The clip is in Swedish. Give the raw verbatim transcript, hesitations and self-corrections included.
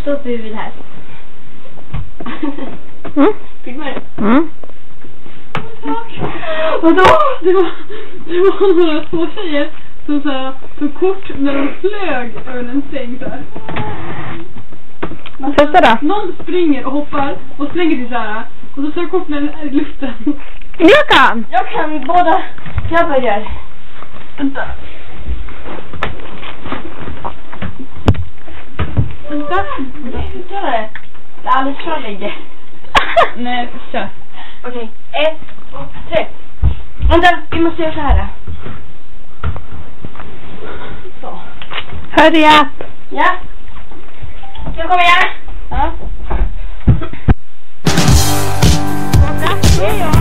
Stå på huvudet här. Mm. Filmar du? Mm. Vadå? Det var, det var några två tjejer som så här, så kort när de flög över en säng så här. Testa då. Någon springer och hoppar och slänger sig så här. Och så tar kort när den är i luften. Jag kan. Jag kan båda. Jag börjar. Vänta. Vänta. Gör det. Det är alldeles för länge. Nej, kör. Okej, ett, två, tre. Vänta, vi måste göra så här. Så. Hurry up. Ja. Jag kommer igen. Ja. Det är jag.